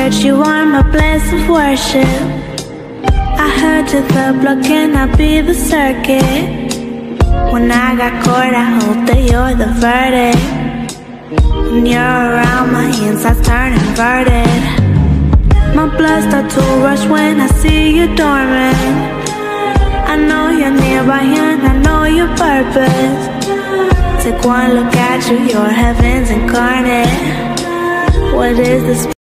heard you are my place of worship. I heard you're the block and I'll be the circuit. When I got caught, I hope that you're the verdict. When you're around, my insides turn inverted. My blood starts to rush when I see you dormant. I know you're nearby and I know your purpose. Take one look at you, you're heaven's incarnate. What is this?